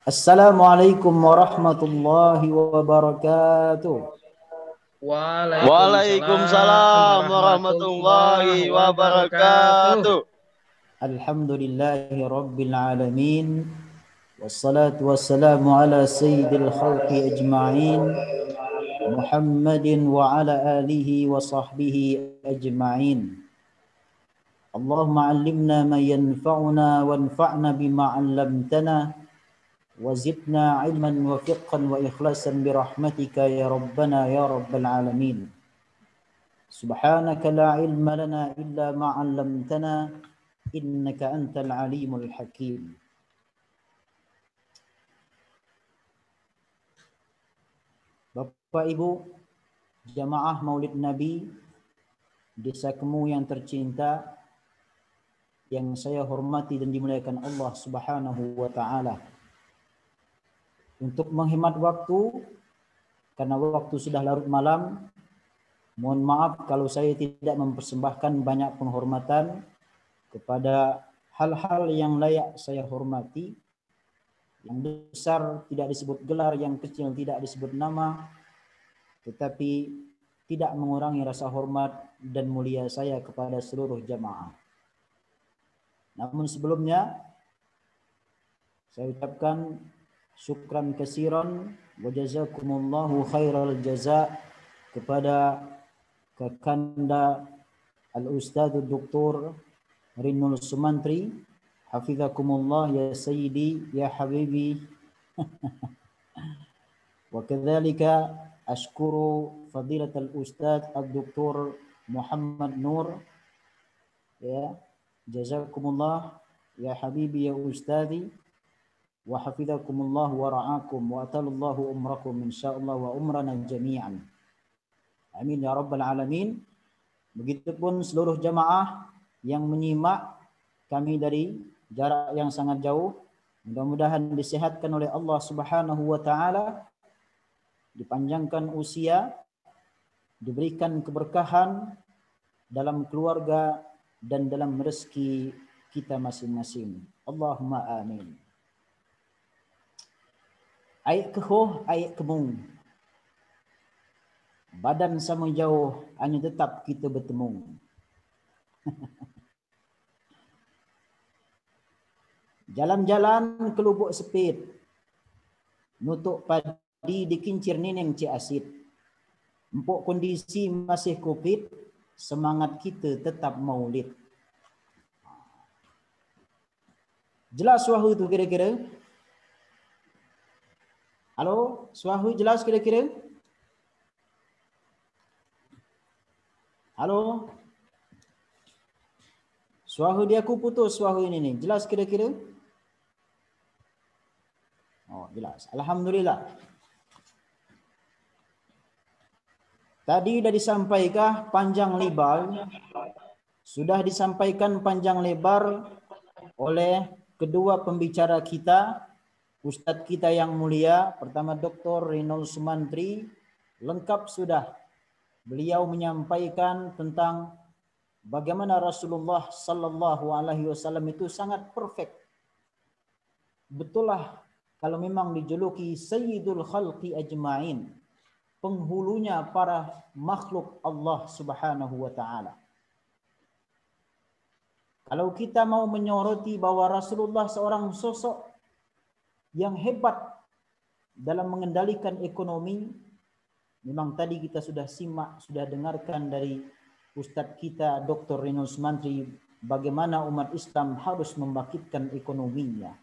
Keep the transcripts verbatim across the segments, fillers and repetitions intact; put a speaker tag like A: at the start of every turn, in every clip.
A: Assalamualaikum warahmatullahi wabarakatuh.
B: Waalaikumsalam
C: Waalaikumsalam
B: warahmatullahi
C: warahmatullahi wabarakatuh.
B: wabarakatuh.
A: Alhamdulillahi rabbil alamin. Wassalatu wassalamu ala sayyidil khalqi ajma'in. Muhammadin wa ala alihi wa sahbihi ajma'in. Allahumma allimna ma yanfa'una wanfa'na bima 'allamtana wazidna 'ilman wa fiqhan wa ikhlasan birahmatika ya rabbana ya rabbal alamin. Subhanaka la ilma lana illa ma 'allamtana innaka antal alimul hakim. Bapak Ibu jamaah Maulid Nabi Desa Kemu yang tercinta, yang saya hormati dan dimuliakan Allah Subhanahu wa taala. Untuk menghemat waktu karena waktu sudah larut malam, mohon maaf kalau saya tidak mempersembahkan banyak penghormatan kepada hal-hal yang layak saya hormati. Yang besar tidak disebut gelar, yang kecil tidak disebut nama, tetapi tidak mengurangi rasa hormat dan mulia saya kepada seluruh jamaah. Namun sebelumnya saya ucapkan syukran kasiran wa jazakumullahu khairal jaza kepada Kakanda Al-Ustadz Doktor Rinul Sumantri, hafizakumullah ya sayyidi ya habibi. Wa kadzalika ashkuru fadilatal Ustadz Ad-Doktor Muhammad Nur, ya jazakumullah ya habibi ya ustadzi wa hafizakumullah wa ra'akum wa atalallahu umrakum insyaallah wa umrana jami'an. Amin ya rabbal alamin. Begitupun seluruh jamaah yang menyimak kami dari jarak yang sangat jauh, mudah-mudahan disehatkan oleh Allah Subhanahu wa taala, dipanjangkan usia, diberikan keberkahan dalam keluarga dan dalam rezeki kita masing-masing. Allahumma amin. Ayat kehoh, ayat kemung. Badan sama jauh, hanya tetap kita bertemu. Jalan-jalan ke lubuk sepit, nutuk padi dikincir neneng cik asid. Empuk kondisi masih covid, semangat kita tetap maulid. Jelas suahu itu kira-kira? Halo, suahu jelas kira-kira? Halo? Suahu dia aku putus suahu ini nih. Jelas kira-kira? Oh, jelas. Alhamdulillah. Tadi sudah disampaikan panjang lebar, sudah disampaikan panjang lebar oleh kedua pembicara kita, Ustadz kita yang mulia, pertama Doktor Rinul Sumantri, lengkap sudah. Beliau menyampaikan tentang bagaimana Rasulullah Sallallahu Alaihi Wasallam itu sangat perfect. Betul lah kalau memang dijuluki Sayyidul Khalqi Ajma'in, penghulunya para makhluk Allah Subhanahu wa taala. Kalau kita mau menyoroti bahwa Rasulullah seorang sosok yang hebat dalam mengendalikan ekonomi, memang tadi kita sudah simak, sudah dengarkan dari Ustadz kita Doktor Rinul Sumantri bagaimana umat Islam harus membangkitkan ekonominya.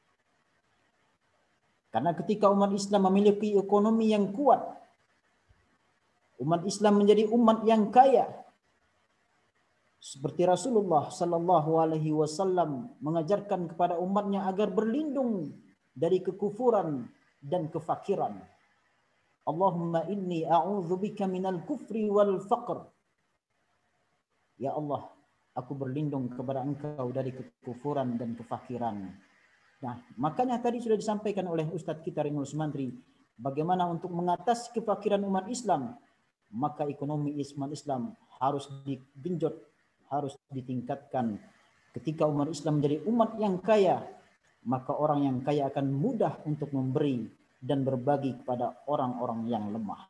A: Karena ketika umat Islam memiliki ekonomi yang kuat, umat Islam menjadi umat yang kaya. Seperti Rasulullah Sallallahu Alaihi Wasallam mengajarkan kepada umatnya agar berlindung dari kekufuran dan kefakiran. Allahumma inni a'udzubika minal kufri wal faqr. Ya Allah, aku berlindung kepada Engkau dari kekufuran dan kefakiran. Nah, makanya tadi sudah disampaikan oleh Ustadz kita Rinul Sumantri, bagaimana untuk mengatasi kefakiran umat Islam, maka ekonomi umat Islam harus digenjot, harus ditingkatkan. Ketika umat Islam menjadi umat yang kaya, maka orang yang kaya akan mudah untuk memberi dan berbagi kepada orang-orang yang lemah.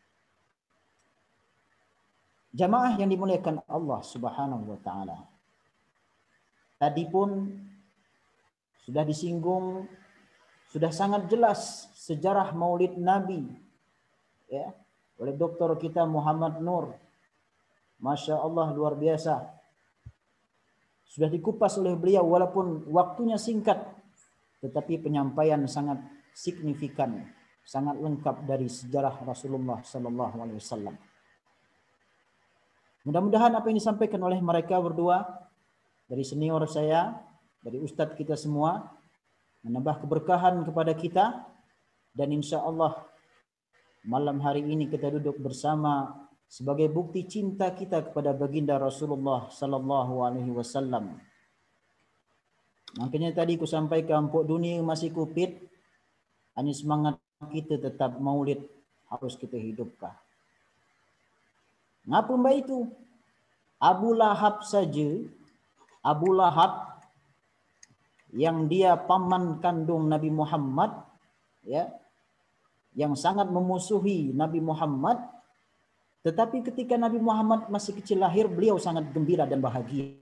A: Jamaah yang dimuliakan Allah Subhanahu wa taala. Tadi pun sudah disinggung, sudah sangat jelas sejarah Maulid Nabi ya oleh doktor kita Muhammad Nur. Masya Allah, luar biasa. Sudah dikupas oleh beliau walaupun waktunya singkat, tetapi penyampaian sangat signifikan, sangat lengkap dari sejarah Rasulullah Sallallahu Alaihi Wasallam. Mudah-mudahan apa yang disampaikan oleh mereka berdua, dari senior saya, dari ustadz kita semua, menambah keberkahan kepada kita, dan insya Allah malam hari ini kita duduk bersama sebagai bukti cinta kita kepada baginda Rasulullah Sallallahu Alaihi Wasallam. Makanya tadi ku sampaikan, pok dunia masih kupit, hanya semangat kita tetap maulid harus kita hidupkan. Ngapa mbak itu? Abu Lahab saja, Abu Lahab yang dia paman kandung Nabi Muhammad, ya, yang sangat memusuhi Nabi Muhammad, tetapi ketika Nabi Muhammad masih kecil lahir, beliau sangat gembira dan bahagia.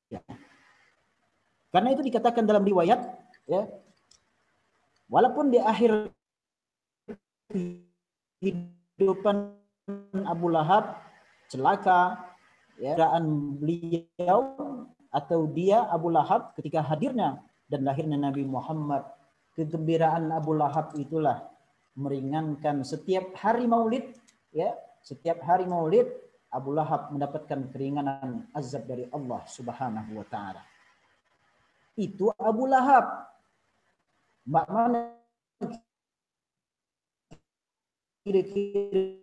A: Karena itu dikatakan dalam riwayat, ya, walaupun di akhir kehidupan Abu Lahab celaka, ya, beliau atau dia Abu Lahab ketika hadirnya dan lahirnya Nabi Muhammad, kegembiraan Abu Lahab itulah meringankan setiap hari Maulid, ya, setiap hari Maulid Abu Lahab mendapatkan keringanan azab dari Allah Subhanahu wa taala. Itu Abu Lahab. Mbak mana kira-kira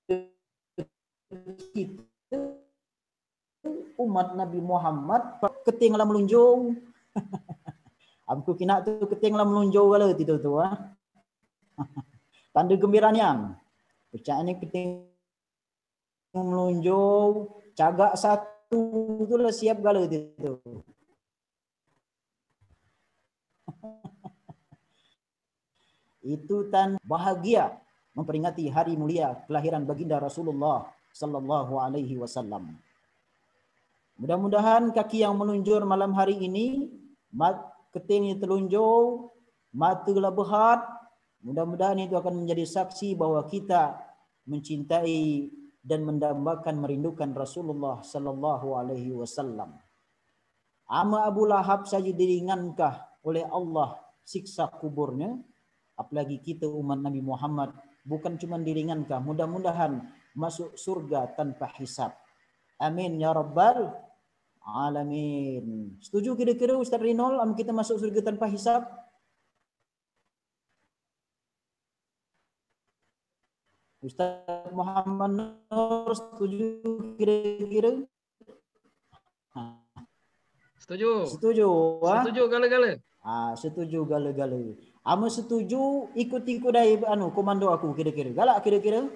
A: kita umat Nabi Muhammad ketinggalan melunjung. Aku kena tu ketinggalan melunjung kala itu tu ah. Tanda gembiranya. Pecah ni keting melunjung, cagak satu itulah siap gala itu. Itu tanda bahagia memperingati hari mulia kelahiran baginda Rasulullah Sallallahu Alaihi Wasallam. Mudah-mudahan kaki yang melunjur malam hari ini, mat ketingnya telunjur, mata behat, mudah-mudahan itu akan menjadi saksi bahwa kita mencintai dan mendambakan merindukan Rasulullah Sallallahu Alaihi Wasallam. Ama Abu Lahab saja diringankah oleh Allah siksa kuburnya, apalagi kita umat Nabi Muhammad bukan cuma diringankah, mudah-mudahan masuk surga tanpa hisab. Amin ya rabbal alamin. Setuju kira-kira Ustaz Rinol am kita masuk surga tanpa hisab? Ustaz Muhammad Nur setuju kira-kira?
B: Setuju.
A: Setuju.
B: Setuju gala-gala.
A: Ah, setuju gala-gala. Ame setuju ikut-ikut dari anu komando aku kira-kira. Galak kira-kira?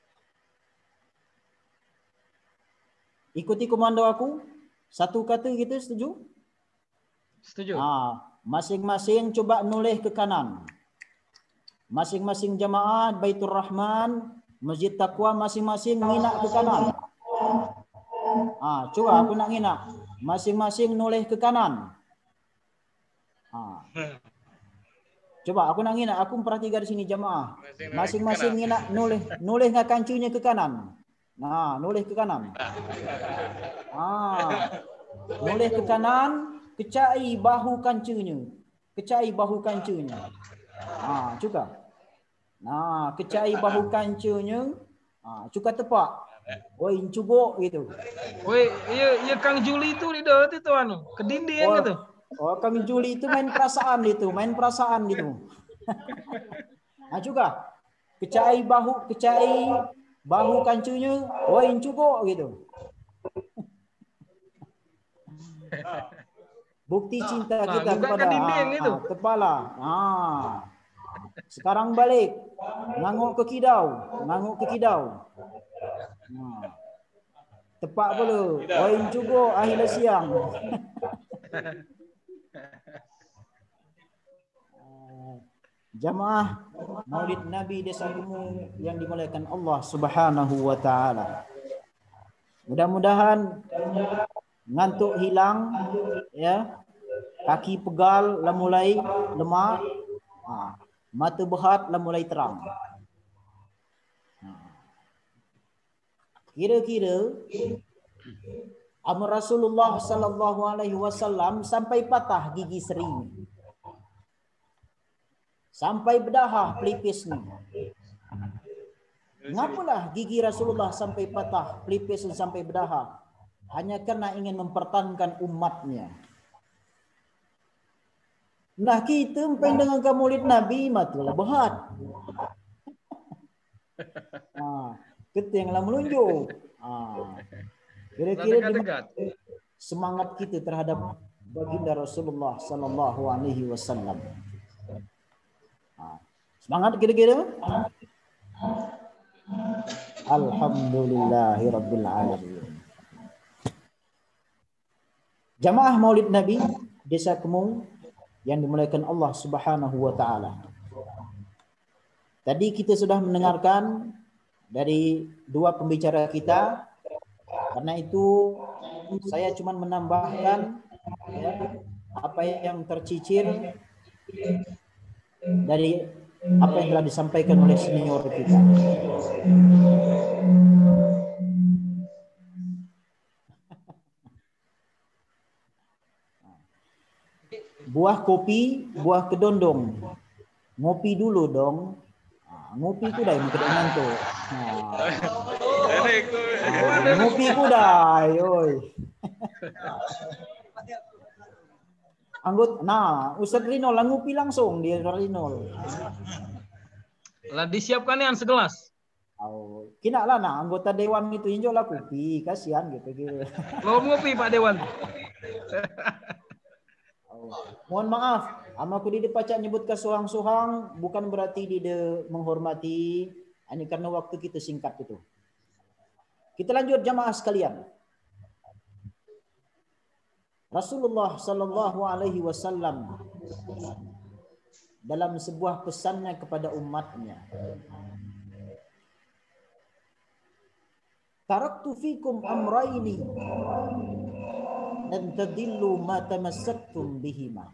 A: Ikuti komando aku. Satu kata kita setuju?
B: Setuju.
A: Ah, masing-masing coba noleh ke kanan. Masing-masing jamaah Baitur Rahman, Masjid Taqwa masing-masing nginak ke kanan. Ah, coba aku nak nginak. Masing-masing noleh ke kanan. Ah. Coba aku nak nginak, aku perhatikan di sini jamaah. Masing-masing nginak noleh noleh dengan kancunya ke kanan. Nah, noleh ke kanan. Ah. Noleh ke kanan, kecai bahu kancunya. Kecai bahu kancunya. Ah, cuka. Nah, kecai bahu kancunya. Ah, cuka tepak. Oi, cubuk gitu.
B: Oi, iya iya Kang Juli itu di dah itu anu, ke dinding
A: Oh,
B: gitu.
A: oh, Kang Juli itu main perasaan itu, main perasaan gitu. Nah, juga kecai bahu, kecai bahu kancunya, oi, cubuk gitu. Bukti cinta
B: Nah,
A: kita
B: juga
A: kepada
B: ke dinding
A: ah,
B: itu.
A: ah, kepala. Ah. Sekarang balik, nganguk ke kidau, nganguk ke kidau. Nah. Tepak pula, oin cukup akhir siang. Jamaah Maulid Nabi Desa Gemung yang dimuliakan Allah Subhanahu wa taala. Mudah-mudahan ngantuk hilang ya. Kaki pegal lah mulai lemah. Ha, mata berhat lah mulai terang. Kira-kira Amr Rasulullah sallallahu alaihi wasallam sampai patah gigi seri. Sampai berdahah pelipis ni. Ngapalah gigi Rasulullah sampai patah, pelipis sampai berdahah? Hanya kerana ingin mempertahankan umatnya. Nah kita main dengan Maulid Nabi matulah berhat. Ha, kita yang lah melunjuk. Ha, kira-kira semangat kita terhadap baginda Rasulullah sallallahu alaihi wasallam. Semangat kira-kira? Alhamdulillahirabbil alamin. Jamaah Maulid Nabi Desa Gemung yang dimuliakan Allah Subhanahu wa taala. Tadi kita sudah mendengarkan dari dua pembicara kita. Karena itu saya cuma menambahkan ya, apa yang tercicir dari apa yang telah disampaikan oleh senior kita. Buah kopi, buah kedondong. Ngopi dulu dong. Ngopi ku dah mungkin ngantuk. Ngopi ku dah, oi. Anggot, nah, Ustaz Rinol lah ngopi langsung dia Rinol.
B: Lah disiapkan yang segelas.
A: Oh, kena lah nah anggota dewan itu injok lah kopi, kasihan gitu gitu.
B: Lo ngopi Pak Dewan.
A: Oh, mohon maaf, amaku di pacak nyebut ke sohang-sohang bukan berarti dia menghormati, ini karena waktu kita singkat itu. Kita lanjut jamaah sekalian. Rasulullah sallallahu alaihi wasallam dalam sebuah pesannya kepada umatnya, taraktu fikum amraini lan tadillu ma tamassaktum bihima.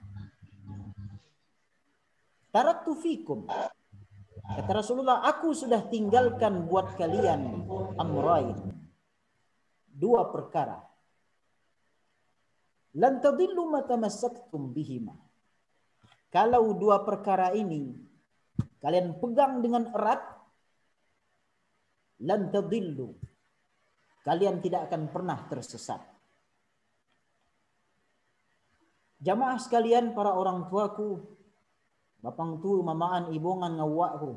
A: Taraktu fikum, kata Rasulullah, aku sudah tinggalkan buat kalian amrain, dua perkara. Lan tadillu ma tamassaktum bihima. Kalau dua perkara ini kalian pegang dengan erat, lan tadillu, kalian tidak akan pernah tersesat. Jamaah sekalian, para orang tuaku, bapang tu, mamaan, ibongan, ngawakku.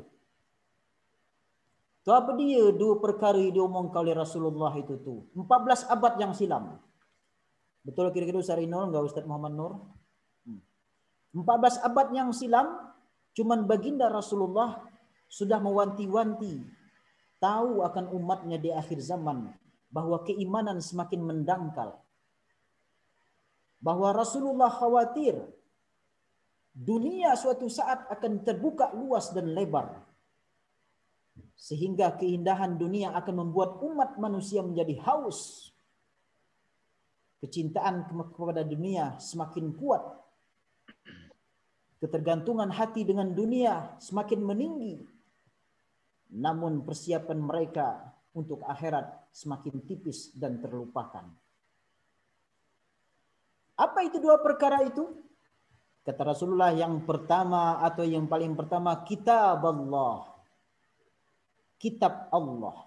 A: Tu apa dia dua perkara yang diomongkan oleh Rasulullah itu tu? empat belas abad yang silam. Betul kira-kira Ustaz Rinol, enggak Ustaz Muhammad Nur? empat belas abad yang silam, cuman baginda Rasulullah sudah mewanti-wanti, tahu akan umatnya di akhir zaman, bahwa keimanan semakin mendangkal. Bahwa Rasulullah khawatir, dunia suatu saat akan terbuka luas dan lebar. Sehingga keindahan dunia akan membuat umat manusia menjadi haus. Kecintaan kepada dunia semakin kuat. Ketergantungan hati dengan dunia semakin meninggi. Namun persiapan mereka untuk akhirat semakin tipis dan terlupakan. Apa itu dua perkara itu? Kata Rasulullah, yang pertama atau yang paling pertama, kitab Allah. Kitab Allah.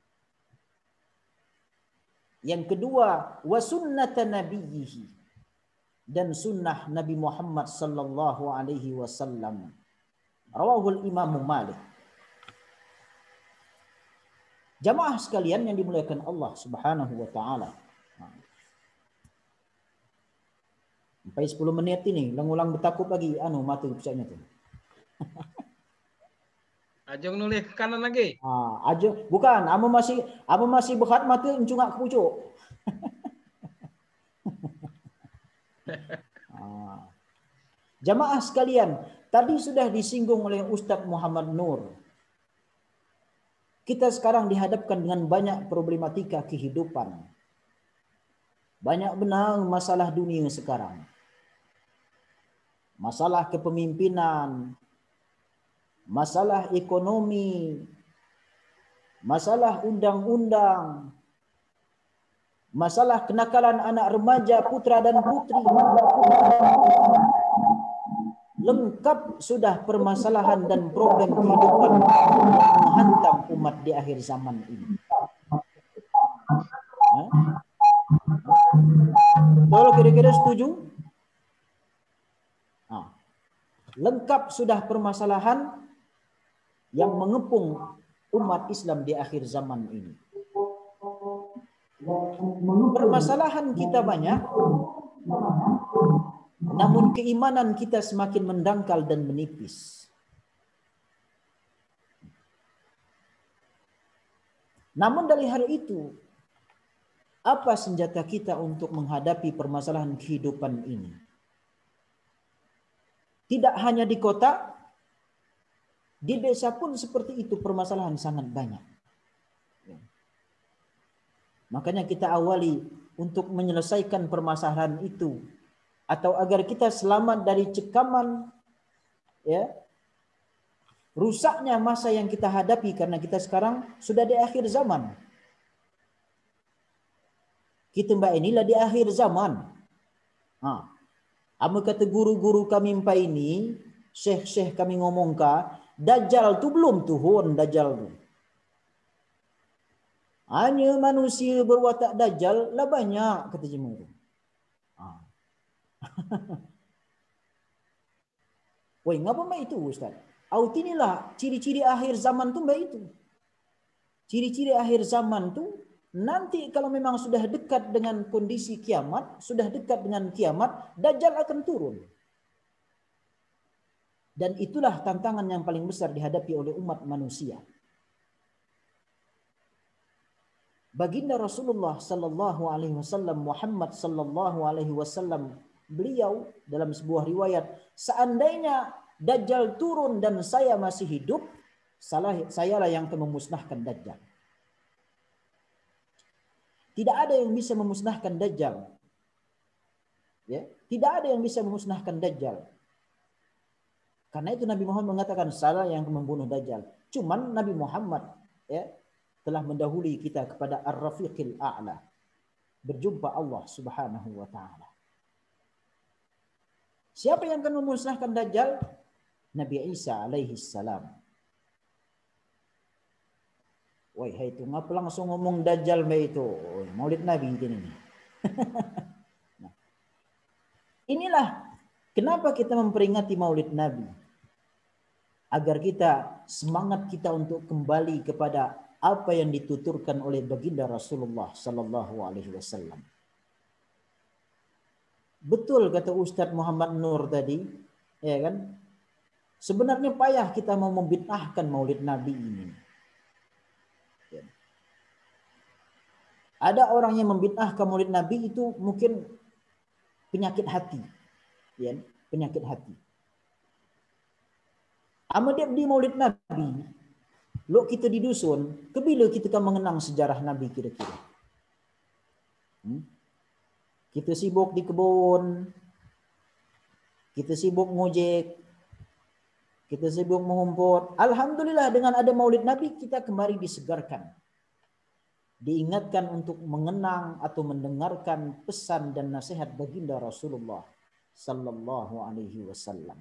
A: Yang kedua, wa sunnata nabiyhi, dan sunnah Nabi Muhammad sallallahu alaihi wasallam. Rawahul Imam Malik. Jamaah sekalian yang dimuliakan Allah Subhanahu wa taala. Sampai sepuluh menit ini, ulang-ulang bertakut lagi anu mata pecahnya tu.
B: Ajong nulis ke kanan lagi.
A: Ah, aja bukan, amo masih amo masih berhat mata encungak ke pucuk. ah. Jamaah sekalian, Tadi sudah disinggung oleh Ustadz Muhammad Nur. Kita sekarang dihadapkan dengan banyak problematika kehidupan. Banyak benar masalah dunia sekarang. Masalah kepemimpinan, masalah ekonomi, masalah undang-undang, masalah kenakalan anak remaja, putra dan putri. Lengkap sudah permasalahan dan problem kehidupan yang menghantam umat di akhir zaman ini. Betul, kira-kira setuju? Nah, lengkap sudah permasalahan yang mengepung umat Islam di akhir zaman ini. Permasalahan kita banyak, namun keimanan kita semakin mendangkal dan menipis. Namun dari hari itu, apa senjata kita untuk menghadapi permasalahan kehidupan ini? Tidak hanya di kota, di desa pun seperti itu, permasalahan sangat banyak. Makanya kita awali untuk menyelesaikan permasalahan itu, atau agar kita selamat dari cekaman, ya, rusaknya masa yang kita hadapi, karena kita sekarang sudah di akhir zaman. Kita mbak inilah di akhir zaman. Nah, apa kata guru-guru kami mbak ini, syekh-syekh kami ngomongkan, Dajjal tu belum turun, Dajjal tu. Hanya manusia berwatak Dajjal lah banyak, kata jemaah. Woi, ngapa mbak itu Ustaz? Aut inilah ciri-ciri akhir zaman tu mbak itu. Ciri-ciri akhir zaman tu nanti kalau memang sudah dekat dengan kondisi kiamat, sudah dekat dengan kiamat, Dajjal akan turun. Dan itulah tantangan yang paling besar dihadapi oleh umat manusia. Baginda Rasulullah sallallahu alaihi wasallam, Muhammad sallallahu alaihi wasallam, beliau dalam sebuah riwayat, seandainya Dajjal turun dan saya masih hidup, salah sayalah yang akan memusnahkan Dajjal. Tidak ada yang bisa memusnahkan Dajjal. Ya, tidak ada yang bisa memusnahkan Dajjal. Karena itu Nabi Muhammad mengatakan salah yang akan membunuh Dajjal. Cuman Nabi Muhammad, ya, telah mendahului kita kepada Ar-Rafiqil A'la. Berjumpa Allah Subhanahu wa taala. Siapa yang akan memusnahkan Dajjal? Nabi Isa alaihi salam. Woi, hai itu ngapa langsung ngomong Dajjal mbak itu? Oh, Maulid Nabi ini. Nah, inilah kenapa kita memperingati Maulid Nabi. Agar kita, semangat kita untuk kembali kepada apa yang dituturkan oleh baginda Rasulullah sallallahu alaihi wasallam. Betul kata Ustadz Muhammad Nur tadi, ya kan? Sebenarnya payah kita mau membid'ahkan Maulid Nabi ini. Ya. Ada orang yang membid'ahkan Maulid Nabi itu mungkin penyakit hati, ya, penyakit hati. Ama dia di Maulid Nabi, lo kita di dusun, kebila kita kan mengenang sejarah Nabi kira-kira. Hmm? Kita sibuk di kebun, kita sibuk ngojek, kita sibuk mengumpul. Alhamdulillah dengan ada Maulid Nabi kita kembali disegarkan. Diingatkan untuk mengenang atau mendengarkan pesan dan nasihat baginda Rasulullah sallallahu alaihi wasallam.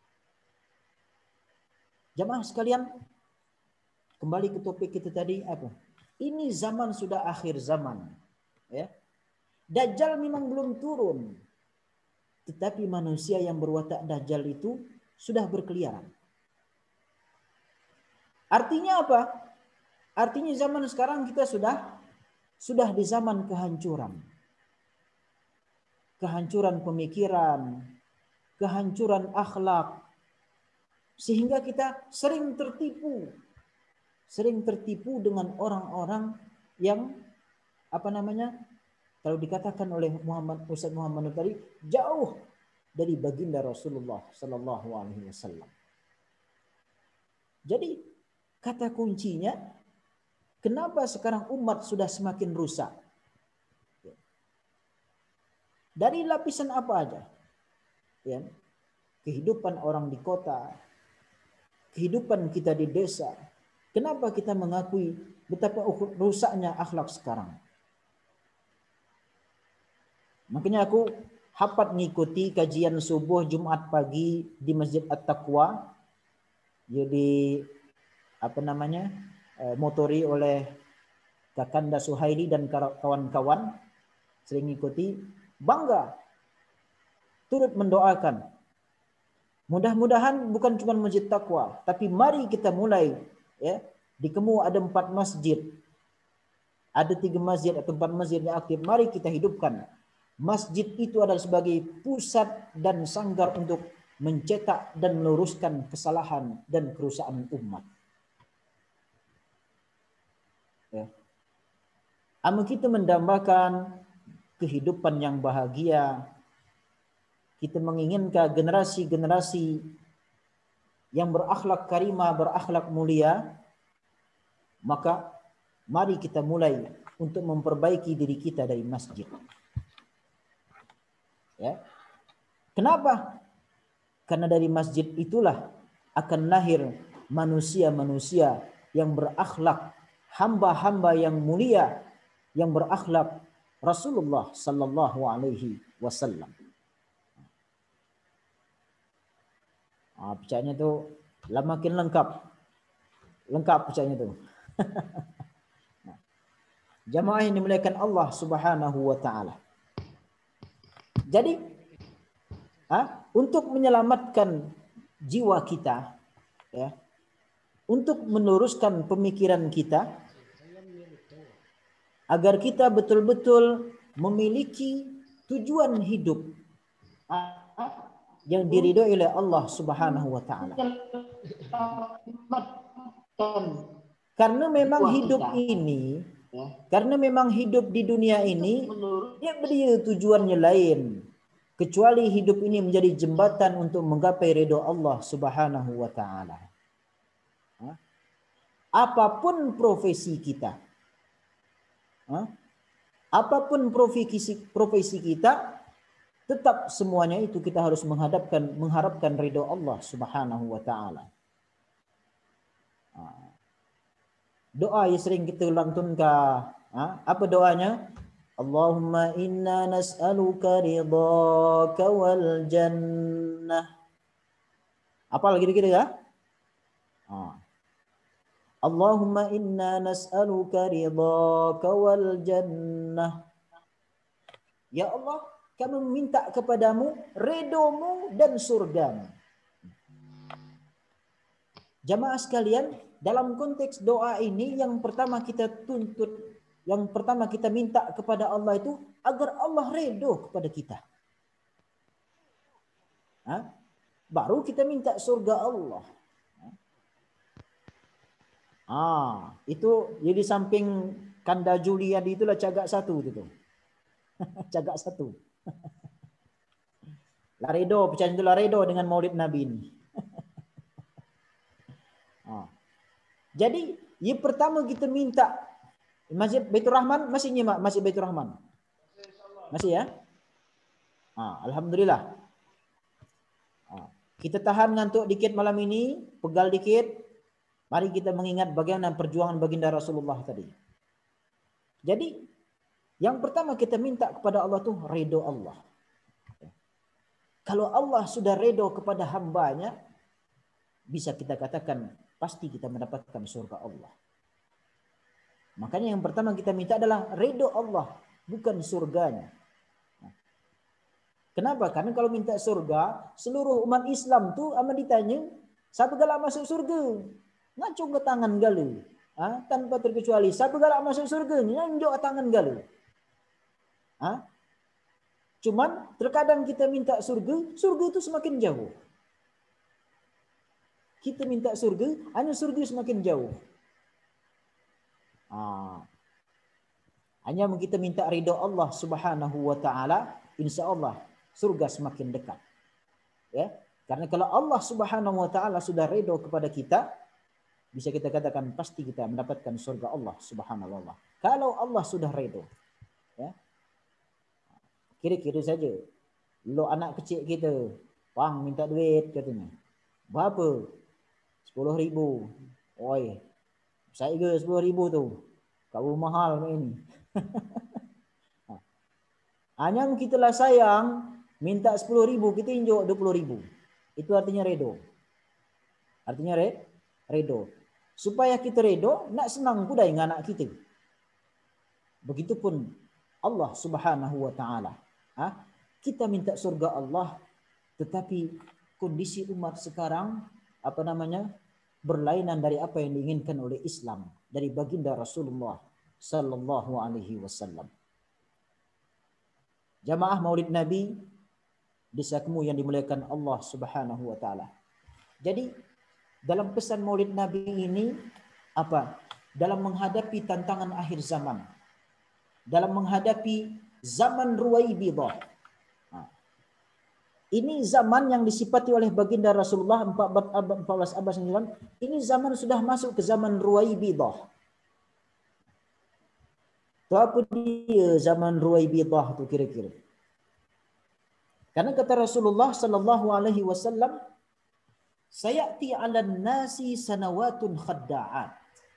A: Jamaah sekalian, kembali ke topik kita tadi apa? Ini zaman sudah akhir zaman, ya. Dajjal memang belum turun, tetapi manusia yang berwatak Dajjal itu sudah berkeliaran. Artinya apa? Artinya zaman sekarang kita sudah sudah di zaman kehancuran. Kehancuran pemikiran, kehancuran akhlak, sehingga kita sering tertipu. Sering tertipu dengan orang-orang yang apa namanya? Kalau dikatakan oleh Muhammad Ustaz Muhammad tadi, jauh dari baginda Rasulullah sallallahu alaihi wasallam. Jadi kata kuncinya, kenapa sekarang umat sudah semakin rusak? Dari lapisan apa aja? Ya, kehidupan orang di kota, kehidupan kita di desa. Kenapa kita mengakui betapa rusaknya akhlak sekarang? Makanya aku hapat mengikuti kajian subuh Jumat pagi di Masjid At-Taqwa. Jadi apa namanya? Motori oleh Kakanda Suhaili dan kawan-kawan, sering ikuti, bangga, turut mendoakan. Mudah-mudahan bukan cuma Masjid Taqwa, tapi mari kita mulai, ya. Di Kemu ada empat masjid, ada tiga masjid atau empat masjid yang aktif. Mari kita hidupkan. Masjid itu adalah sebagai pusat dan sanggar untuk mencetak dan meluruskan kesalahan dan kerusakan umat. Ya. Amal kita mendambakan kehidupan yang bahagia. Kita menginginkan generasi-generasi yang berakhlak karimah, berakhlak mulia. Maka mari kita mulai untuk memperbaiki diri kita dari masjid. Ya. Kenapa? Karena dari masjid itulah akan lahir manusia-manusia yang berakhlak, hamba-hamba yang mulia, yang berakhlak Rasulullah sallallahu alaihi wasallam. Ah, percayaannya tuh lah makin lengkap. Lengkap percayaannya tuh. Jamaah yang dimuliakan Allah Subhanahu wa taala. Jadi, ah, untuk menyelamatkan jiwa kita, ya, untuk meluruskan pemikiran kita, agar kita betul-betul memiliki tujuan hidup yang diridhoi oleh Allah Subhanahu wa taala. Karena memang hidup ini, karena memang hidup di dunia ini, dia beri tujuannya lain. Kecuali hidup ini menjadi jembatan untuk menggapai ridho Allah Subhanahu wa taala. Apapun profesi kita, apapun profesi profesi kita, tetap semuanya itu kita harus menghadapkan mengharapkan ridho Allah Subhanahu wa taala. Doa yang sering kita lantunkan, apa doanya? Allahumma inna nas'aluka ridhaka wal jannah. Apa lagi gitu ya? Allahumma inna nas'aluka ridhaka wal jannah. Ya Allah, kami meminta kepadamu redomu dan surgamu. Jamaah sekalian, dalam konteks doa ini yang pertama kita tuntut, yang pertama kita minta kepada Allah itu agar Allah redho kepada kita. Hah? Baru kita minta surga Allah. Ah, itu jadi samping Kanda Juliadi itulah cagak satu itu. Cagak satu. Laredo, percaya itu Laredo dengan Maulid Nabi ini. ah. Jadi, yang pertama kita minta Masjid Baitur Rahman masih nyimak, masih Baitur Rahman. Masih ya? Ah, alhamdulillah. Ah, kita tahan ngantuk dikit malam ini, pegal dikit. Mari kita mengingat bagaimana perjuangan baginda Rasulullah tadi. Jadi, yang pertama kita minta kepada Allah tuh ridho Allah. Kalau Allah sudah ridho kepada hambanya, bisa kita katakan pasti kita mendapatkan surga Allah. Makanya yang pertama kita minta adalah ridho Allah, bukan surganya. Kenapa? Karena kalau minta surga, seluruh umat Islam tuh amat ditanya, siapa galak masuk surga? Ngacung ke tangan galu. Ha? Tanpa terkecuali, siapa galak masuk surga? Nyanjok tangan galu. Ha? Cuman terkadang kita minta surga, surga itu semakin jauh. Kita minta surga, hanya surga semakin jauh. Ah. Hanya kita minta ridho Allah Subhanahu wa taala, insya Allah surga semakin dekat. Ya, karena kalau Allah Subhanahu wa taala sudah ridho kepada kita, bisa kita katakan pasti kita mendapatkan surga Allah Subhanahu wa taala. Kalau Allah sudah ridho, ya. Kira-kira saja. Lo anak kecil kita, "Bang, minta duit," katanya. "Berapa?" sepuluh ribu. Oi, saya ke sepuluh ribu tu. Kau mahal ini. Hanya kita lah sayang, minta sepuluh ribu, kita injok dua puluh ribu. Itu artinya redo. Artinya re, redo. Supaya kita redo, nak senang pula dengan anak kita. Begitupun Allah Subhanahu wa taala. Ha? Kita minta surga Allah, tetapi kondisi umat sekarang apa namanya? Berlainan dari apa yang diinginkan oleh Islam, dari baginda Rasulullah sallallahu alaihi wasallam. Jamaah Maulid Nabi desaku yang dimuliakan Allah Subhanahu wa taala. Jadi dalam pesan Maulid Nabi ini apa? Dalam menghadapi tantangan akhir zaman, dalam menghadapi zaman Ruwaibidah. Ini zaman yang disifati oleh baginda Rasulullah empat belas abad sembilan. Ini zaman sudah masuk ke zaman Ruwaibidah. Itu apa dia zaman Ruwaibidah itu kira-kira? Karena kata Rasulullah sallallahu alaihi wasallam, "Sayati 'alan nasi sanawatun khadda'at."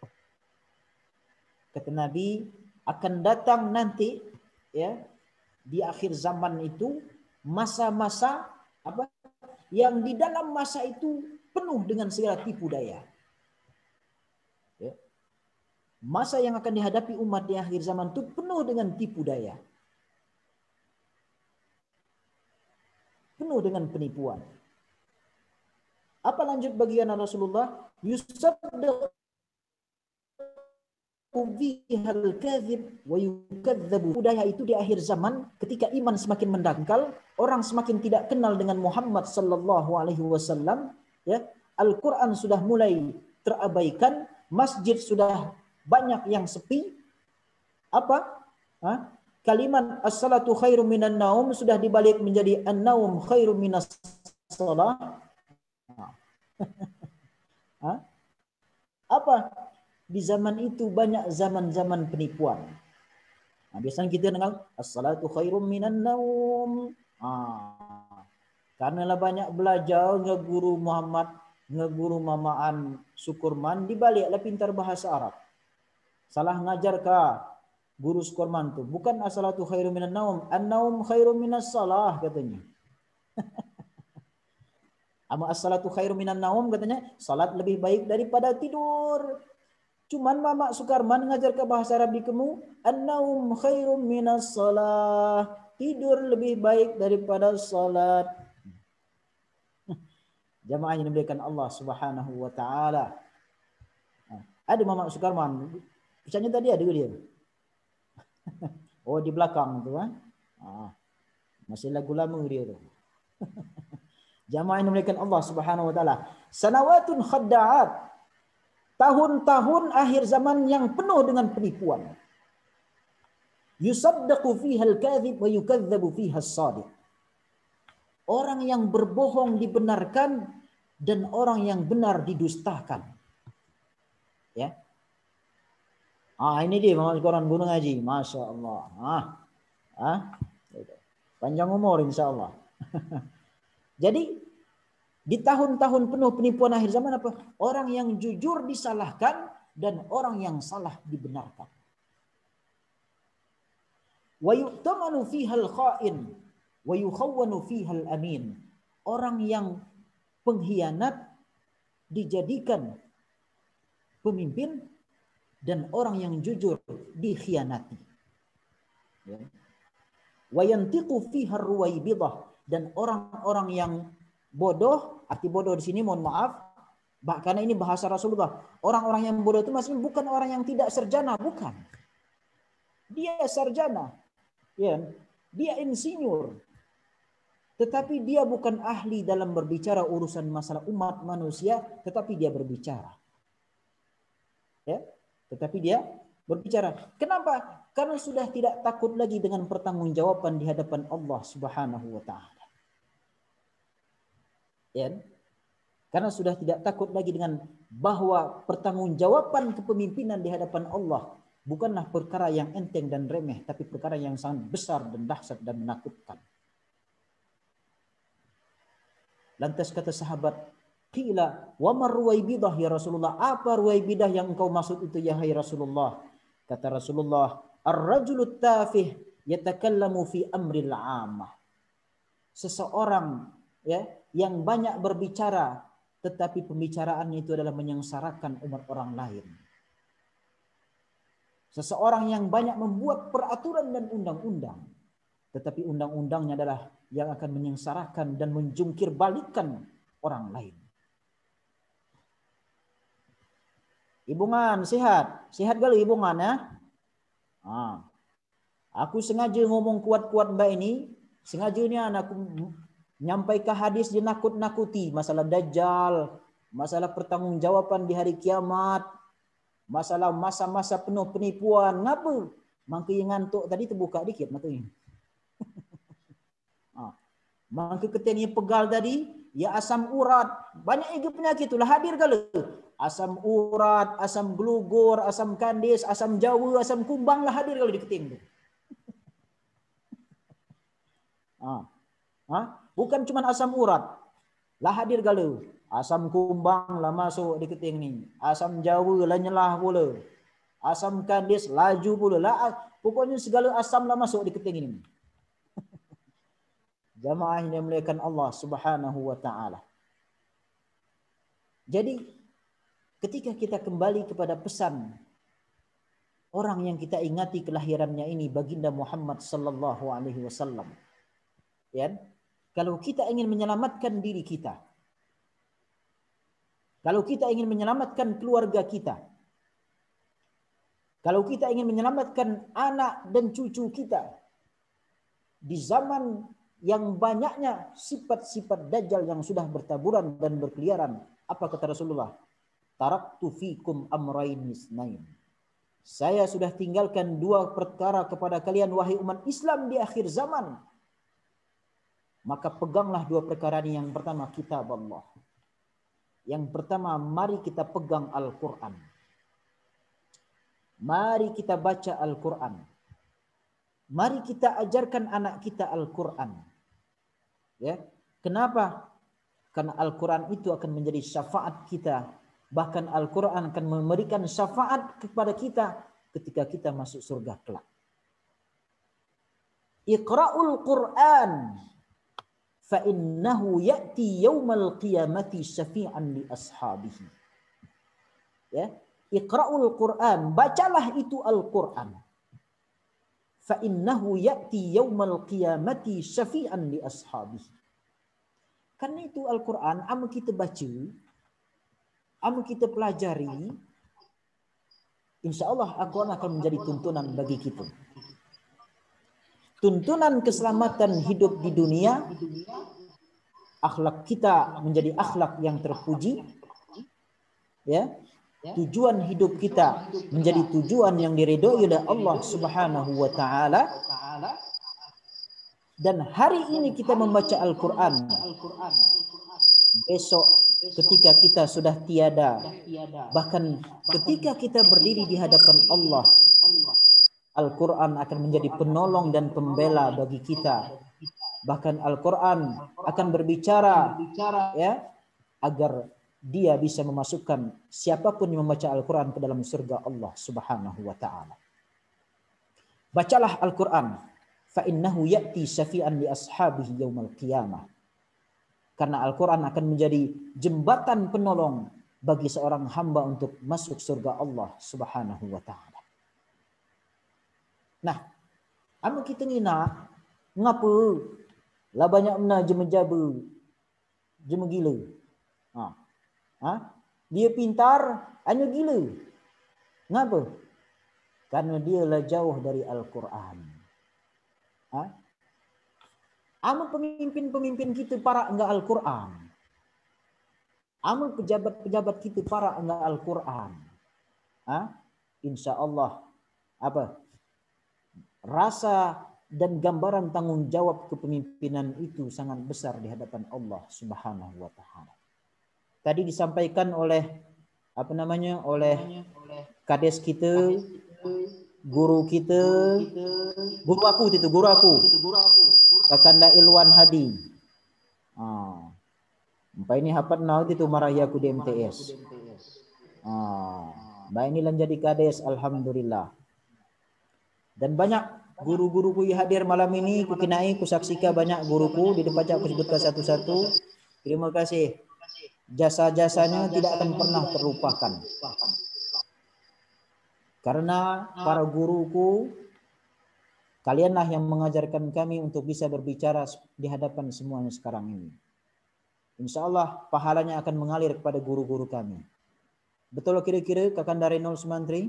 A: Kata Nabi, akan datang nanti ya di akhir zaman itu masa-masa apa yang di dalam masa itu penuh dengan segala tipu daya. Ya. Masa yang akan dihadapi umat di akhir zaman itu penuh dengan tipu daya. Penuh dengan penipuan. Apa lanjut bagian Rasulullah? Yusaddaqu bihal kadhib wa yukadzabu. Budaya itu di akhir zaman ketika iman semakin mendangkal, orang semakin tidak kenal dengan Muhammad sallallahu alaihi wasallam, ya. Al-Qur'an sudah mulai terabaikan, masjid sudah banyak yang sepi. Apa? Hah? Kalimat as-salatu khairum minan naum sudah dibalik menjadi an-naum khairum minas salah. Hah? Apa? Di zaman itu banyak zaman-zaman penipuan. Nah, biasanya kita dengar as-salatu khairum minan naum. Ah. Karena lah banyak belajar ngeguru Muhammad, ngeguru Mamaan Sukurman, dibaliklah pintar bahasa Arab. Salah ngajar kah guru Sukurman tu? Bukan as-salatu khairum minan naum, an-naum khairum minas salah katanya. Ama as-salatu khairum minan naum katanya, salat lebih baik daripada tidur. Cuman Mama Sukarman ngajar ke bahasa Arab di kamu, an-naum khairum minas salah. Tidur lebih baik daripada salat. Jamaah yang dimuliakan Allah Subhanahu wa taala. Ada Mama Sukarman. Misalnya tadi ada dia. Oh, di belakang tu ah. Ah. Masih lagu lama dia tu. Jamaah yang dimuliakan Allah Subhanahu wa taala. Sanawatun khadda'at. Tahun-tahun akhir zaman yang penuh dengan penipuan. Yusaddaqu fiha al-kadhib wa yukadzabu fiha as-sadiq. Orang yang berbohong dibenarkan dan orang yang benar didustakan. Ya. Ah, ini dia Muhammad Quran Gunung Haji, Masya Allah. Ah, ah, panjang umur insya Allah. Jadi di tahun-tahun penuh penipuan akhir zaman apa? Orang yang jujur disalahkan dan orang yang salah dibenarkan. Wa yu'tamanu fiha al-kha'in wa yukhawwanu fiha al-amin. Orang yang pengkhianat dijadikan pemimpin dan orang yang jujur dikhianati. Ya. Wa yantiqu fiha ar-ruwaibidah, dan orang-orang yang bodoh, arti bodoh di sini mohon maaf, karena ini bahasa Rasulullah. Orang-orang yang bodoh itu maksudnya bukan orang yang tidak sarjana, bukan. Dia sarjana, ya, dia insinyur, tetapi dia bukan ahli dalam berbicara urusan masalah umat manusia, tetapi dia berbicara. Ya, tetapi dia berbicara. Kenapa? Karena sudah tidak takut lagi dengan pertanggungjawaban di hadapan Allah Subhanahu wa taala. Ya, karena sudah tidak takut lagi dengan bahwa pertanggungjawaban kepemimpinan di hadapan Allah bukanlah perkara yang enteng dan remeh, tapi perkara yang sangat besar dan dahsyat dan menakutkan. Lantas kata sahabat, qila wa mar ruwaibidah ya Rasulullah? Apa ruwaibidah yang engkau maksud itu ya hai Rasulullah? Kata Rasulullah, ar-rajulut tafih yatakallamu fi amril 'ammah. Seseorang ya yang banyak berbicara tetapi pembicaraannya itu adalah menyengsarakan umat orang lain. Seseorang yang banyak membuat peraturan dan undang-undang tetapi undang-undangnya adalah yang akan menyengsarakan dan menjungkir balikan orang lain. Ibungan sehat, sehat kali ibungan ya. Ah, aku sengaja ngomong kuat-kuat mbak ini, sengaja ni aku nyampaikan hadis dia nakut-nakuti masalah dajjal, masalah pertanggungjawaban di hari kiamat, masalah masa-masa penuh penipuan. Ngapa? Mangka yang ngantuk tadi terbuka dikit matanya. ah, Mangka ketengnya pegal tadi, ya asam urat, banyak lagi penyakit itulah hadir kali. Asam urat, asam gelugur, asam kandis, asam jawa, asam kumbang lah hadir kalau di keting tu. Ah, ah, bukan cuma asam urat lah hadir kalau asam kumbang lah masuk di keting ni, asam jawa lah nyelah pula, asam kandis laju pula lah, pokoknya segala asam lah masuk di keting ini. Jamaah yang dimuliakan Allah Subhanahu wa taala. Jadi ketika kita kembali kepada pesan orang yang kita ingati kelahirannya ini, baginda Muhammad sallallahu alaihi wasallam. Ya, kalau kita ingin menyelamatkan diri kita, kalau kita ingin menyelamatkan keluarga kita, kalau kita ingin menyelamatkan anak dan cucu kita di zaman yang banyaknya sifat-sifat dajjal yang sudah bertaburan dan berkeliaran, apa kata Rasulullah? Taraktu fikum amrayn isnain. Saya sudah tinggalkan dua perkara kepada kalian wahai umat Islam di akhir zaman. Maka peganglah dua perkara ini. Yang pertama kitab Allah. Yang pertama mari kita pegang Al-Quran. Mari kita baca Al-Quran. Mari kita ajarkan anak kita Al-Quran. Ya, kenapa? Karena Al-Quran itu akan menjadi syafaat kita. Bahkan Al-Quran akan memberikan syafaat kepada kita ketika kita masuk surga kelak. Iqra'ul Quran fa innahu ya'ti yaumal qiyamati syafi'an li ashabihi. Ya, Iqra'ul Quran, bacalah itu Al-Quran. Fa innahu ya'ti yaumal qiyamati syafi'an li ashabihi. Karena itu Al-Quran amu kita baca, amu kita pelajari, insya-Allah Al-Quran akan menjadi tuntunan bagi kita. Tuntunan keselamatan hidup di dunia, akhlak kita menjadi akhlak yang terpuji, ya. Tujuan hidup kita menjadi tujuan yang diridhoi oleh Allah Subhanahu wa taala. Dan hari ini kita membaca Al-Quran. Besok ketika kita sudah tiada, bahkan ketika kita berdiri di hadapan Allah, Al-Quran akan menjadi penolong dan pembela bagi kita. Bahkan Al-Quran akan berbicara, ya, agar dia bisa memasukkan siapapun yang membaca Al-Quran ke dalam surga Allah Subhanahu wa taala. Bacalah Al-Quran, fa innahu ya'ti syafi'an li ashabihi yaumal qiyamah. Karena Al-Quran akan menjadi jembatan penolong bagi seorang hamba untuk masuk surga Allah Subhanahu wa taala. Nah, anu kita ngina ngapa lah banyak mena jema-jaba jema gila. Ha. Ha? Dia pintar, hanya gila. Ngapa? Karena dia lah jauh dari Al-Quran. Ha? Amal pemimpin-pemimpin kita para enggak Al-Quran. Amal pejabat-pejabat kita para enggak Al-Quran. Ha? Insya Allah apa? Rasa dan gambaran tanggung jawab kepemimpinan itu sangat besar di hadapan Allah Subhanahu wa taala. Tadi disampaikan oleh apa namanya? oleh kades kita, guru kita, guru aku itu, guru aku. Kakanda Ilwan Hadi. Ah. Sampai ini hapat nau itu marahya aku di M T S. Ah. Baik ini lan jadi kades, alhamdulillah. Dan banyak guru-guruku yang hadir malam ini, ku kinai, ku saksikan banyak guruku, di depan aku sebutkan satu-satu. Terima kasih. Jasa-jasanya tidak akan pernah terlupakan. Karena para guruku, kalianlah yang mengajarkan kami untuk bisa berbicara di hadapan semuanya sekarang ini. Insya Allah pahalanya akan mengalir kepada guru-guru kami. Betul kira-kira Kakanda Renol Sumantri?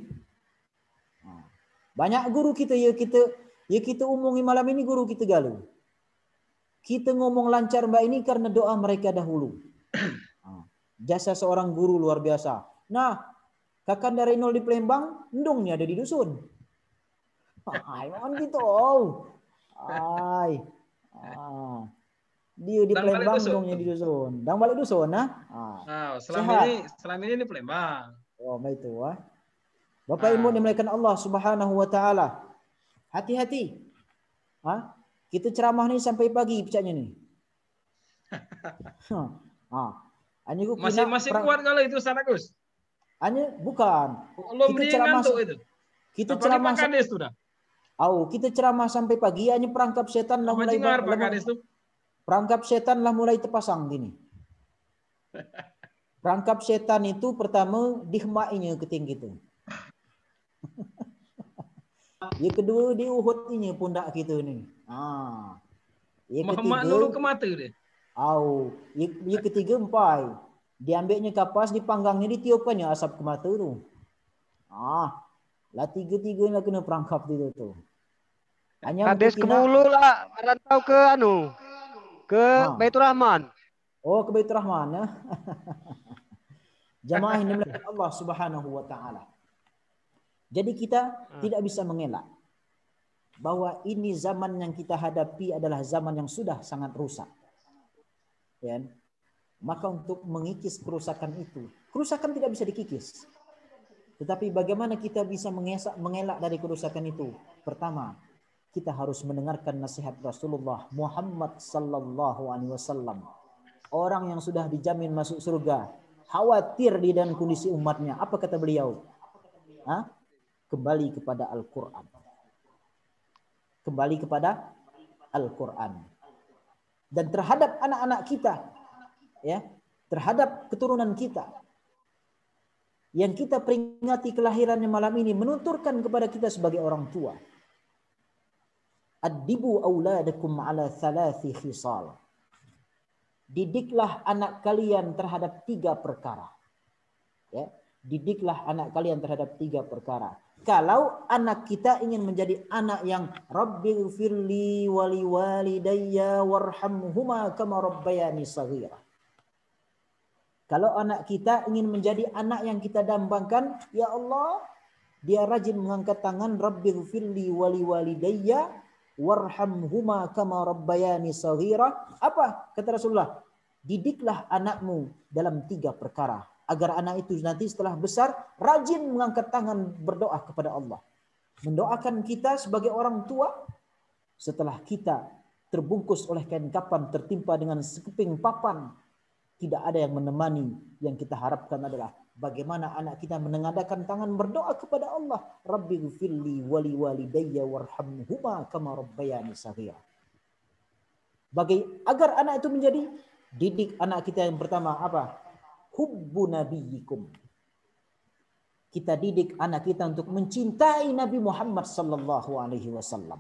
A: Banyak guru kita ya kita ya kita omongi malam ini guru kita galuh. Kita ngomong lancar mbak ini karena doa mereka dahulu. Jasa seorang guru luar biasa. Nah, Kakanda Renol di Palembang, ndongnya ada di dusun. Ay, mohon gitu. Ay. Ah. Dia di
B: Dan
A: Palembang,
B: balik dusun.
A: ndongnya di dusun. Dan balik dusun, nah. Ah.
B: Nah, selama ini selama ini di Palembang.
A: Oh, itu ah. Bapak Ibu dimuliakan Allah Subhanahu wa taala. Hati-hati. Ah, kita ceramah nih sampai pagi pecahnya nih. Ah.
B: Masih masih kuat kalau itu Ustaz Agus?
A: Hanya bukan.
B: Belum
A: kita
B: dia
A: ceramah
B: ngantuk itu.
A: Kita
B: Apalagi
A: ceramah
B: Pak Kades sudah.
A: Oh, kita ceramah sampai pagi hanya perangkap setan lah mulai
B: dengar Pak Kades tuh.
A: Perangkap setan lah mulai terpasang gini. Perangkap setan itu pertama dihemainya keting gitu. Yang kedua di uhud ini pundak kita nih. Ah. Yang ketiga
B: dulu ke mata dia.
A: Au, yang ketiga empai. Diambilnya kapas, dipanggangnya, ditiupkannya asap ke mata tu. Ah, lah tiga-tiga nak kena perangkap itu tu. Hanya
C: Kades kemulu lah, merantau ke anu, ke ha. Baitur Rahman.
A: Oh, ke Baitur Rahman ya. Jamaah yang dimuliakan Allah Subhanahu wa taala. Jadi kita ha. tidak bisa mengelak bahwa ini zaman yang kita hadapi adalah zaman yang sudah sangat rusak. Ya. Maka untuk mengikis kerusakan itu, kerusakan tidak bisa dikikis. Tetapi bagaimana kita bisa mengesak, mengelak dari kerusakan itu? Pertama, kita harus mendengarkan nasihat Rasulullah Muhammad sallallahu alaihi wasallam. Orang yang sudah dijamin masuk surga, khawatir di dalam kondisi umatnya. Apa kata beliau? Hah? Kembali kepada Al-Quran. Kembali kepada Al-Quran. Dan terhadap anak-anak kita, ya, terhadap keturunan kita, yang kita peringati kelahirannya malam ini, menunturkan kepada kita sebagai orang tua. Addibu auladakum ala thalathi khisal. Didiklah anak kalian terhadap tiga perkara. Ya, didiklah anak kalian terhadap tiga perkara. Kalau anak kita ingin menjadi anak yang Rabbighfirli wali walidayya warhamhuma kama rabbayani shaghira. Kalau anak kita ingin menjadi anak yang kita dambangkan, ya Allah, dia rajin mengangkat tangan, Rabbighfirli wali walidayya warhamhuma kama rabbayani shaghira. Apa kata Rasulullah? Didiklah anakmu dalam tiga perkara agar anak itu nanti setelah besar rajin mengangkat tangan berdoa kepada Allah. Mendoakan kita sebagai orang tua setelah kita terbungkus oleh kain kapan tertimpa dengan sekeping papan. Tidak ada yang menemani. Yang kita harapkan adalah bagaimana anak kita menengadakan tangan berdoa kepada Allah. Rabbighfirli wali walidayya warhamhuma kama rabbayani shaghira. Bagi agar anak itu menjadi, didik anak kita yang pertama apa? Hubbu nabiyyikum. Kita didik anak kita untuk mencintai Nabi Muhammad sallallahu alaihi wasallam.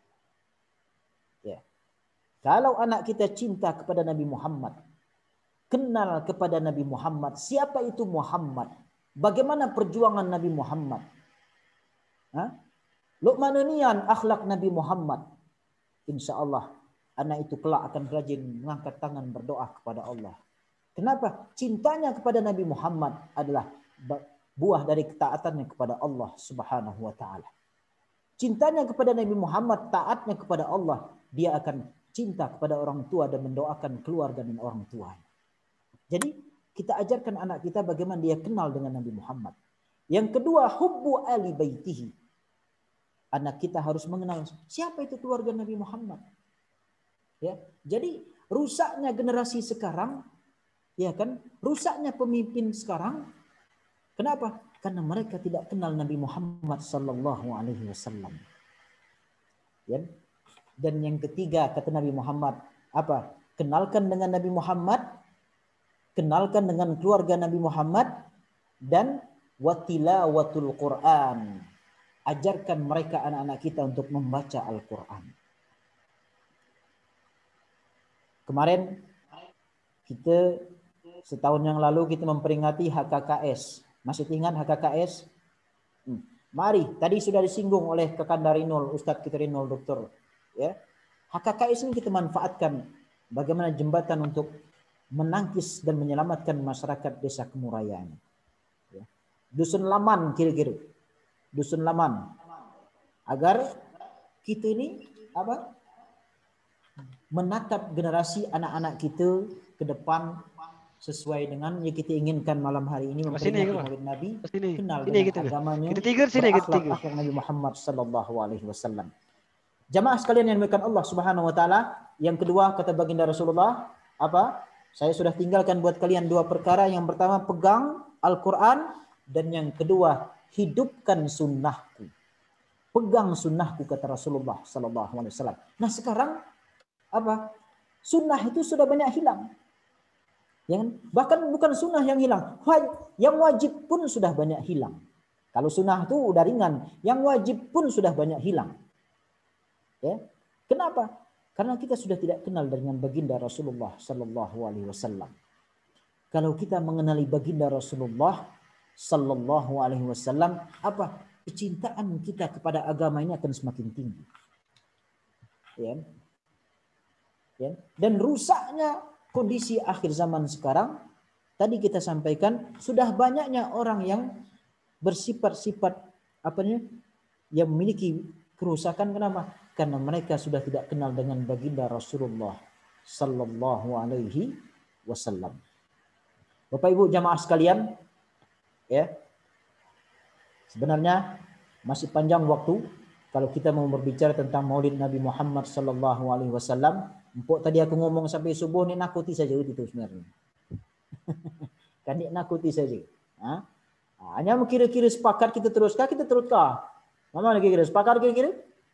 A: Ya. Kalau anak kita cinta kepada Nabi Muhammad, kenal kepada Nabi Muhammad, siapa itu Muhammad? Bagaimana perjuangan Nabi Muhammad? Hah? Luqmananian akhlak Nabi Muhammad. Insya Allah anak itu kelak akan rajin mengangkat tangan berdoa kepada Allah. Kenapa? Cintanya kepada Nabi Muhammad adalah buah dari ketaatannya kepada Allah Subhanahu wa taala. cintanya kepada Nabi Muhammad, taatnya kepada Allah, dia akan cinta kepada orang tua dan mendoakan keluarga dan orang tua. Jadi kita ajarkan anak kita bagaimana dia kenal dengan Nabi Muhammad. Yang kedua, hubbu ali baitihi. Anak kita harus mengenal siapa itu keluarga Nabi Muhammad. Ya, jadi rusaknya generasi sekarang, ya kan? Rusaknya pemimpin sekarang. Kenapa? Karena mereka tidak kenal Nabi Muhammad sallallahu alaihi wasallam. Ya. Dan yang ketiga kata Nabi Muhammad, apa? Kenalkan dengan Nabi Muhammad, kenalkan dengan keluarga Nabi Muhammad, dan watilawatul Quran. Ajarkan mereka anak-anak kita untuk membaca Al-Quran. Kemarin kita setahun yang lalu kita memperingati H K K S. Masih ingat H K K S? Hmm. Mari, tadi sudah disinggung oleh Kakanda Rinul, Ustadz kita Rinul, dokter. Ya, H K K S ini kita manfaatkan bagaimana jembatan untuk menangkis dan menyelamatkan masyarakat desa Kemurayan. Ya. Dusun Laman kira-kira. Dusun Laman, agar kita ini apa menatap generasi anak-anak kita ke depan sesuai dengan yang kita inginkan malam hari ini, memperingati Maulid Nabi,
C: sini.
A: kenal
C: Sini,
A: dengan
C: kita.
A: agamanya,
C: Kita tiga sini, kita tiga.
A: berakhlak Nabi Muhammad sallallahu alaihi wasallam. Jamaah sekalian yang dimuliakan Allah Subhanahu wa taala, yang kedua kata baginda Rasulullah, apa? Saya sudah tinggalkan buat kalian dua perkara. Yang pertama, pegang Al-Qur'an, dan yang kedua, hidupkan sunnahku. Pegang sunnahku kata Rasulullah sallallahu alaihi wasallam. Nah, sekarang apa? Sunnah itu sudah banyak hilang. Ya, bahkan bukan sunnah yang hilang, yang wajib pun sudah banyak hilang. Kalau sunnah itu udah ringan, yang wajib pun sudah banyak hilang. Ya. Kenapa? Karena kita sudah tidak kenal dengan baginda Rasulullah sallallahu alaihi wasallam. Kalau kita mengenali baginda Rasulullah sallallahu alaihi wasallam, apa? Kecintaan kita kepada agama ini akan semakin tinggi. Ya. Ya. Dan rusaknya kondisi akhir zaman sekarang, tadi kita sampaikan, sudah banyaknya orang yang bersifat-sifat apa namanya, yang memiliki kerusakan. Kenapa? Karena mereka sudah tidak kenal dengan baginda Rasulullah sallallahu alaihi wasallam. Bapak Ibu jamaah sekalian, ya. Sebenarnya masih panjang waktu kalau kita mau berbicara tentang Maulid Nabi Muhammad sallallahu alaihi wasallam. Empuk tadi aku ngomong sampai subuh ni nakuti saja itu sebenarnya. Kan ni nakuti saja. Ha? Hanya kira-kira sepakat kita teruskan, kita teruskan. Mana lagi kira sepakat kira-kira?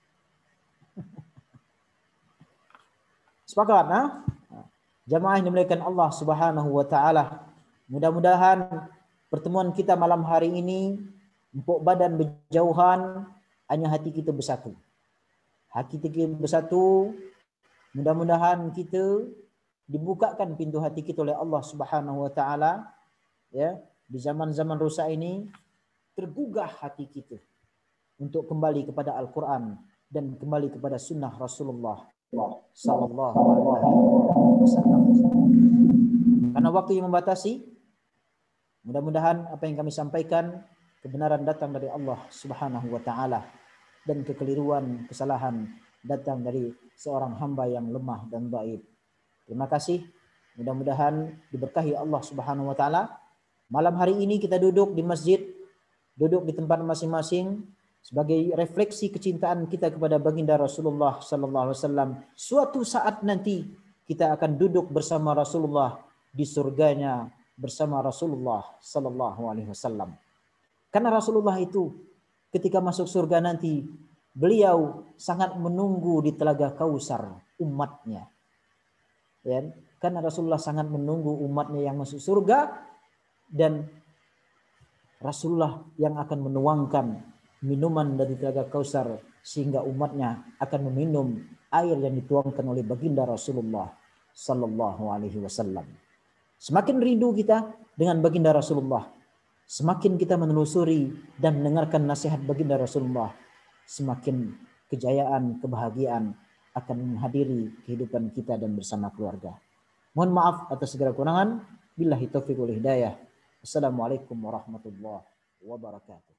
A: Sepakat, ha? Jamaah yang dimuliakan Allah Subhanahu wa taala. Mudah-mudahan pertemuan kita malam hari ini, empuk badan berjauhan, hanya hati kita bersatu. Hati kita bersatu, mudah-mudahan kita dibukakan pintu hati kita oleh Allah Subhanahu wa taala, ya, di zaman-zaman rusak ini tergugah hati kita untuk kembali kepada Al-Qur'an dan kembali kepada sunnah Rasulullah sallallahu alaihi wasallam. Karena waktu yang membatasi, mudah-mudahan apa yang kami sampaikan kebenaran datang dari Allah Subhanahu wa taala dan kekeliruan, kesalahan datang dari seorang hamba yang lemah dan dhaif. Terima kasih. Mudah-mudahan diberkahi Allah Subhanahu wa taala. Malam hari ini kita duduk di masjid, duduk di tempat masing-masing sebagai refleksi kecintaan kita kepada baginda Rasulullah sallallahu alaihi wasallam. Suatu saat nanti kita akan duduk bersama Rasulullah di surganya bersama Rasulullah sallallahu alaihi wasallam. Karena Rasulullah itu ketika masuk surga nanti, beliau sangat menunggu di telaga Kausar umatnya. Ya, karena Rasulullah sangat menunggu umatnya yang masuk surga, dan Rasulullah yang akan menuangkan minuman dari telaga Kausar sehingga umatnya akan meminum air yang dituangkan oleh baginda Rasulullah sallallahu alaihi wasallam. Semakin rindu kita dengan baginda Rasulullah, semakin kita menelusuri dan mendengarkan nasihat baginda Rasulullah, semakin kejayaan, kebahagiaan akan menghadiri kehidupan kita dan bersama keluarga. Mohon maaf atas segala kekurangan. Billahi taufiq wal hidayah. Assalamualaikum warahmatullahi wabarakatuh.